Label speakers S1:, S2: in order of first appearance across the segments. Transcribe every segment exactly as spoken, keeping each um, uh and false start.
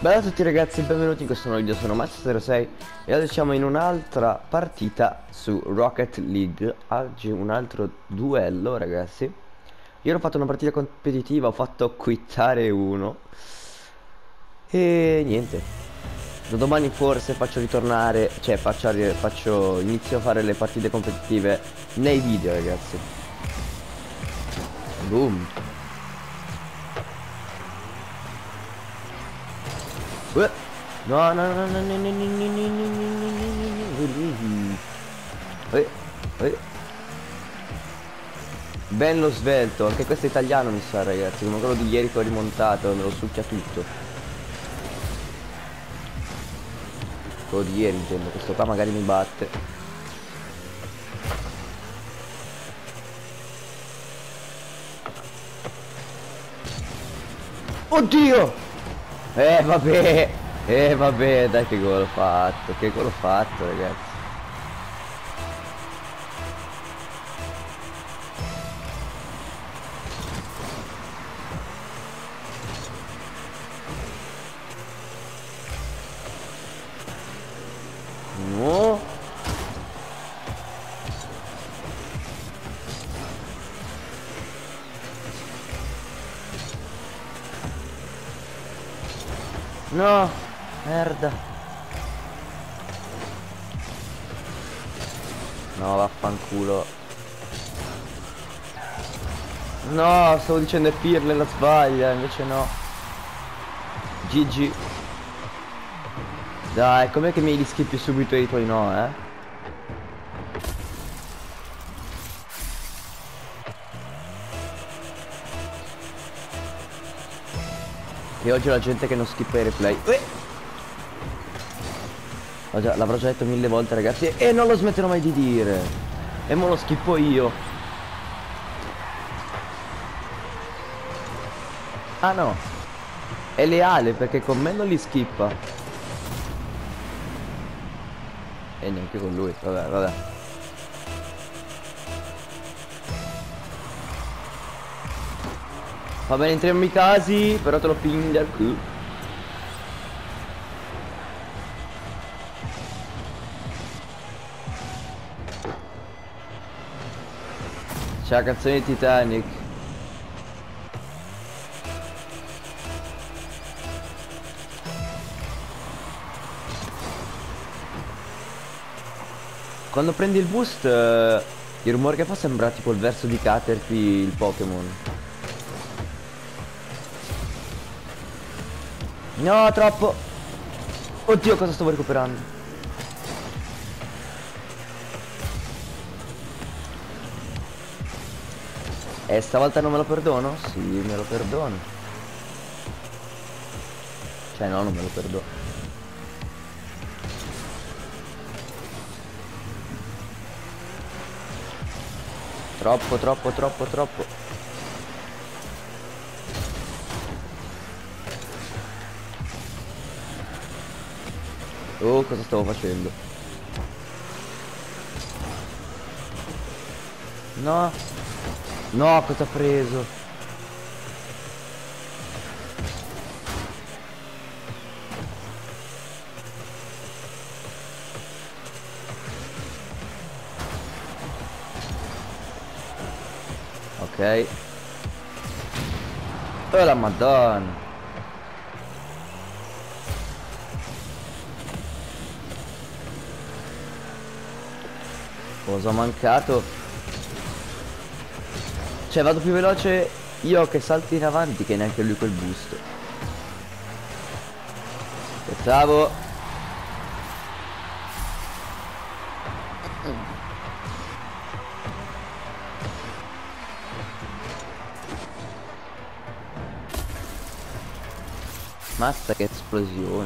S1: Bella a tutti ragazzi, benvenuti in questo nuovo video, sono Max zero sei e oggi siamo in un'altra partita su Rocket League. Oggi un altro duello ragazzi. Io ho fatto una partita competitiva, ho fatto quittare uno e niente. Da domani forse faccio ritornare, cioè faccio, faccio inizio a fare le partite competitive nei video ragazzi. Boom. Uh. No, no, no, no, no, no, no, no, no, no, no. Eh, eh. Bello svelto, anche questo è italiano mi sa ragazzi, come quello di ieri che ho rimontato, me lo succhia tutto. Quello di ieri intendo, questo qua magari mi batte. Oddio! Eh vabbè, eh vabbè, dai che gol ho fatto, che gol ho fatto ragazzi. No. No, merda. No, vaffanculo. No, stavo dicendo è Pirle la sbaglia, invece no. G G. Dai, com'è che mi li schippi subito i tuoi no, eh? E oggi la gente che non skippa i replay. Eh! L'avrò già detto mille volte ragazzi e non lo smetterò mai di dire. E mo lo schippo io. Ah no, è leale perché con me non li skippa. E neanche con lui, vabbè, vabbè. Va bene, entrambi i casi, però te lo ping dal culo. C'è la canzone di Titanic. Quando prendi il boost, eh, il rumore che fa sembra tipo il verso di Caterpie, il Pokémon. No, troppo. Oddio, cosa stavo recuperando? E stavolta non me lo perdono? Sì, me lo perdono. Cioè no, non me lo perdono. Troppo, troppo, troppo, troppo. Oh, cosa stavo facendo? No. No, cosa ha preso? Ok. Oh la madonna. Cosa ho mancato? Cioè vado più veloce io che salti in avanti che neanche lui quel boost. Pensavo. Mazza che esplosione.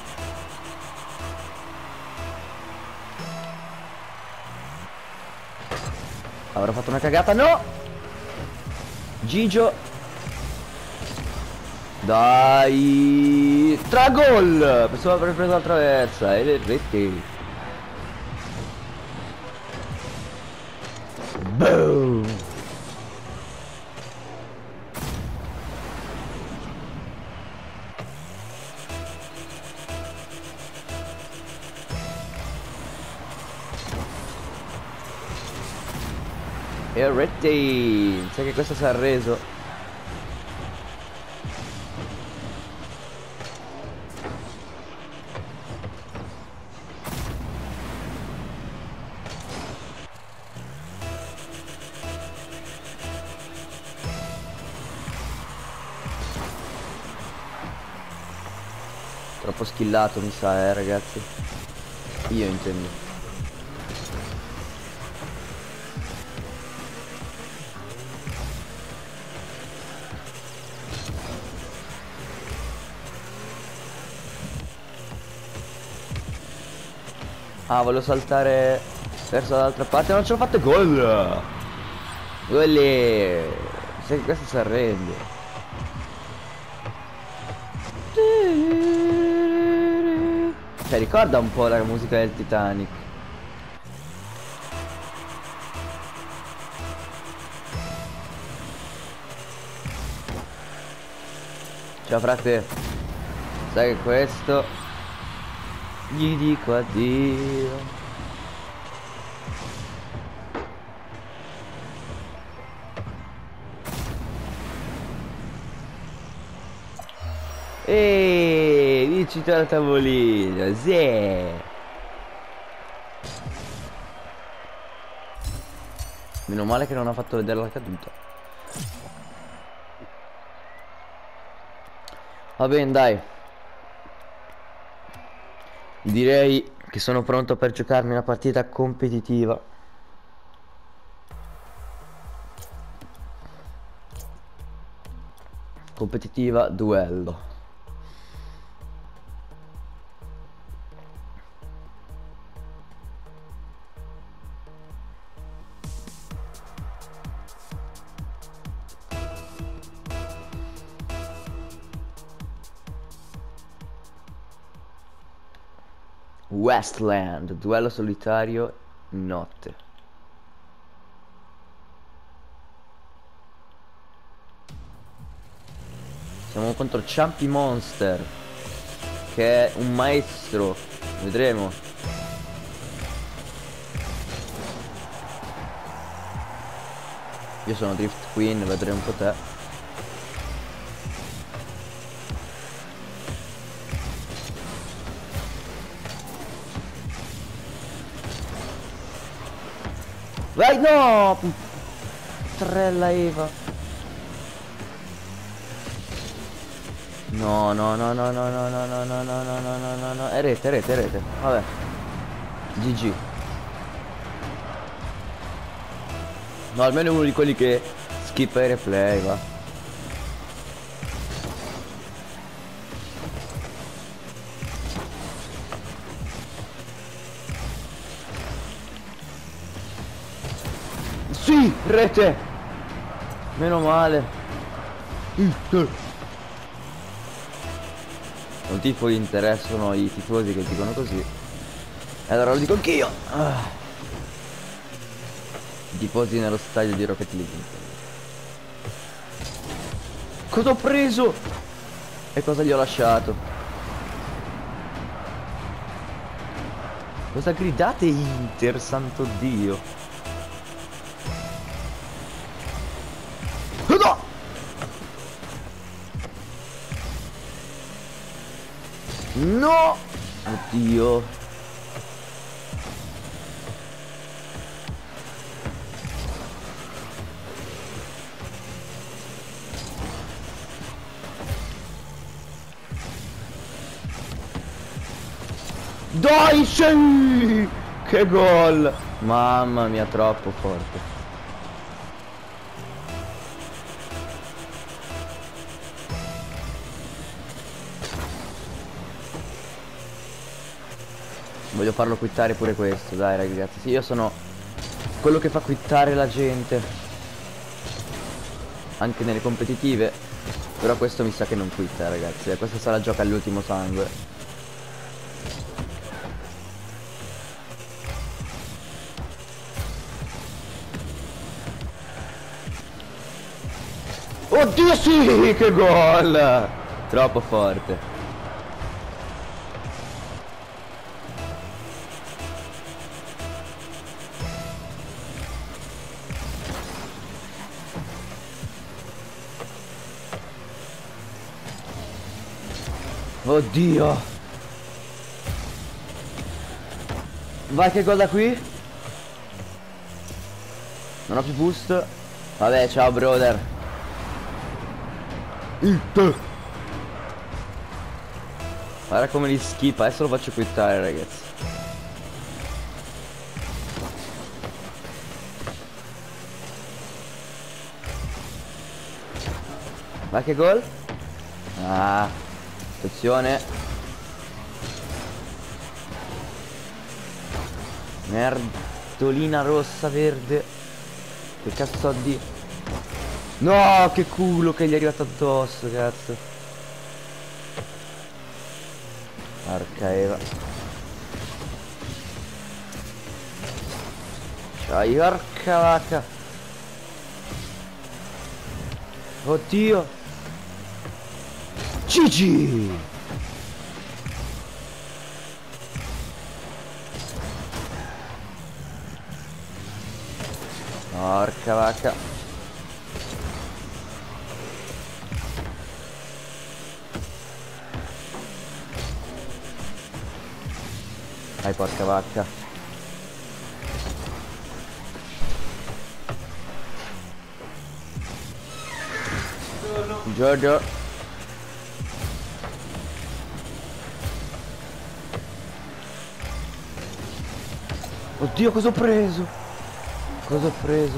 S1: Avrò fatto una cagata, no! Gigio. Dai. Tra gol. Pensavo aver preso la traversa. E le reti. Boom. E Reti, sai che questo si è arreso. Troppo skillato mi sa, eh ragazzi. Io intendo. Ah, volevo saltare verso l'altra parte, non ce l'ho fatto, gol! Golli! Sai che questo si arrende. Cioè, ricorda un po' la musica del Titanic. Ciao frate. Sai che questo gli dico addio. Eeeh, vincita la tavolino, sì. Meno male che non ha fatto vedere la caduta. Va bene, dai. Direi che sono pronto per giocarmi una partita competitiva. Competitiva duello. Westland, duello solitario, notte. Siamo contro Champy Monster, che è un maestro. Vedremo. Io sono Drift Queen, vedremo un po' te. Vai, no! Trella Eva. No, no, no, no, no, no, no, no, no, no, no, no, no, no, no. È rete, è rete, è rete. Vabbè. G G. No, almeno uno di quelli che skippa i replay, va. Sì, rete. Meno male. Non tifo di interesse, sono i tifosi che dicono così. E allora lo dico anch'io. Ah. I tifosi nello stadio di Rocket League. Cosa ho preso? E cosa gli ho lasciato? Cosa gridate Inter, santo Dio? No! No! Oddio. Dai, sì! Che gol! Mamma mia, troppo forte. Voglio farlo quittare pure questo, dai ragazzi. Sì, io sono quello che fa quittare la gente, anche nelle competitive. Però questo mi sa che non quitta, ragazzi. E questa sarà gioca all'ultimo sangue. Oddio, sì, che gol! Troppo forte. Oddio. Vai che gol da qui. Non ho più boost. Vabbè, ciao brother. It. Guarda come li schippa. Adesso lo faccio quittare, ragazzi. Vai che gol. Ah, attenzione. Merdolina rossa verde. Che cazzo di... No, che culo che gli è arrivato addosso, cazzo. Porca Eva. Ciao, porca vacca. Oddio. Gigi. Porca vacca. Dai, porca vacca. Giorgio. Oddio, cosa ho preso? Cosa ho preso?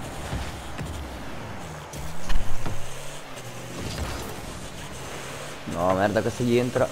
S1: No, merda, questo gli entra.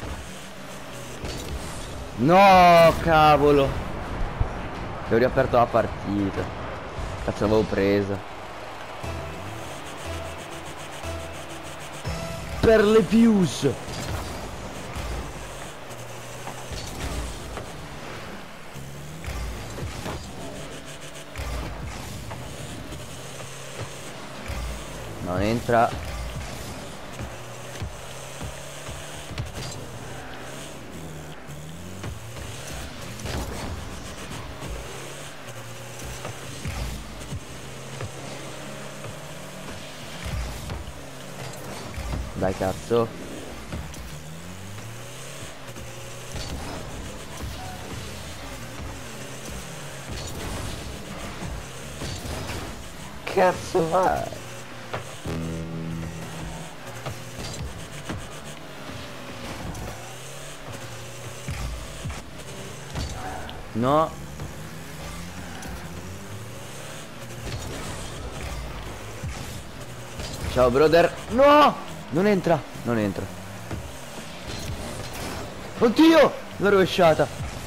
S1: No, cavolo. Che ho riaperto la partita. Cazzo, l'avevo presa. Per le views. Non entra. Dai, cazzo. Cazzo vai? No. Ciao brother. No! Non entra, non entra. Oddio! L'ho rovesciata.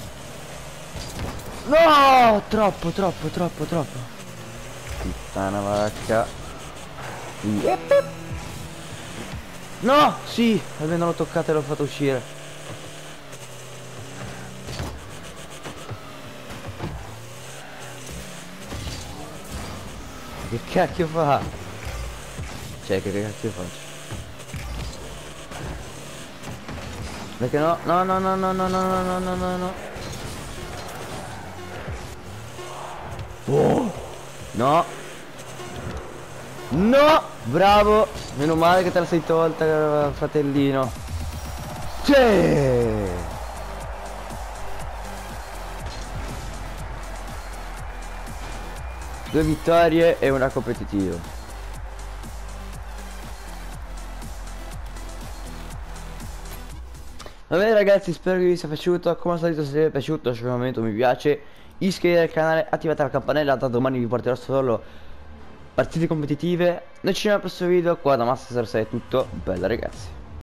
S1: No! Troppo, troppo, troppo, troppo. Puttana vacca. Yep. No! Sì! Almeno l'ho toccata e l'ho fatto uscire. Che cacchio fa? Cioè, che cacchio faccio? Perché no? No, no, no, no, no, no, no, no, no, no. Oh! No! No! Bravo! Meno male che te la sei tolta, fratellino. Sì! Due vittorie e una competitiva. Va bene ragazzi, spero che vi sia piaciuto. Come al solito, se vi è piaciuto lasciate un commento, mi piace, iscrivetevi al canale, attivate la campanella. Da domani vi porterò solo partite competitive. Noi ci vediamo al prossimo video. Qua da Master zero sei è tutto. Bella ragazzi.